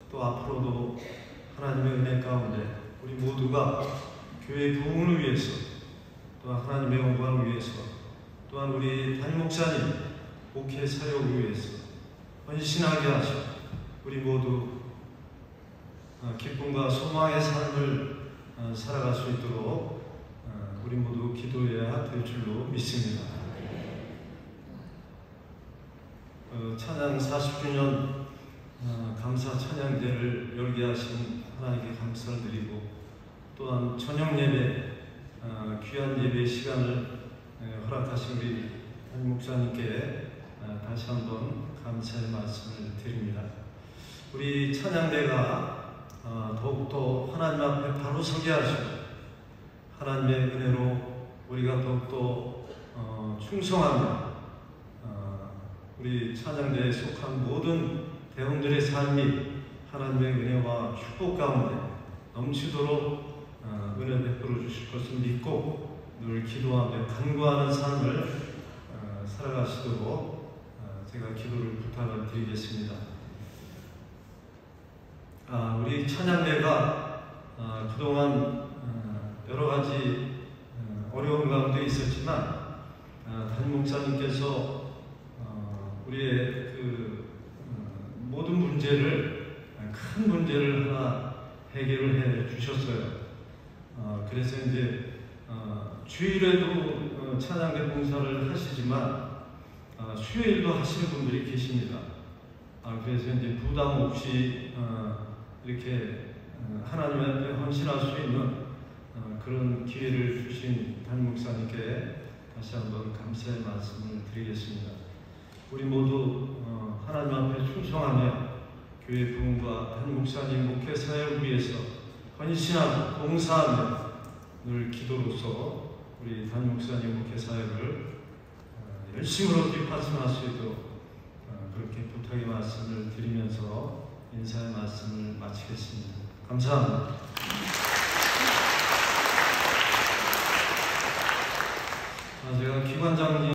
또 앞으로도 하나님의 은혜 가운데 우리 모두가 교회의 부흥을 위해서, 또한 하나님의 영광을 위해서, 또한 우리 담임 목사님 목회 사역을 위해서 헌신하게 하시고 우리 모두 기쁨과 소망의 삶을 살아갈 수 있도록 우리 모두 기도해야 될 줄로 믿습니다. 찬양 40주년 감사 찬양제를 열게 하신 하나님께 감사를 드리고, 또한 저녁 예배, 귀한 예배 시간을 허락하신 우리 담임 목사님께 다시 한번 감사의 말씀을 드립니다. 우리 찬양대가 더욱더 하나님 앞에 바로 서게 하시고 하나님의 은혜로 우리가 더욱더 충성하며 우리 찬양대에 속한 모든 대원들의 삶이 하나님의 은혜와 축복 가운데 넘치도록 은혜 베풀어 주실 것을 믿고 늘 기도하며 간구하는 삶을 살아가시도록 제가 기도를 부탁을 드리겠습니다. 우리 찬양대가 그동안 여러 가지 어려운 가운데 있었지만 담임 목사님께서 우리의 모든 문제를, 큰 문제를 하나 해결을 해 주셨어요. 그래서 이제 주일에도 찬양대 봉사를 하시지만 수요일도 하시는 분들이 계십니다. 그래서 이제 부담 없이 이렇게 하나님 앞에 헌신할 수 있는 그런 기회를 주신 담임 목사님께 다시 한번 감사의 말씀을 드리겠습니다. 우리 모두 하나님 앞에 충성하며 교회 부흥과 담임 목사님 목회 사역을 위해서 헌신하고 봉사하며 늘 기도로서 우리 담임 목사님 목회 사역을 열심으로 뒷받침할 수 있도록 그렇게 부탁의 말씀을 드리면서 인사의 말씀을 마치겠습니다. 감사합니다. 제가 기관장님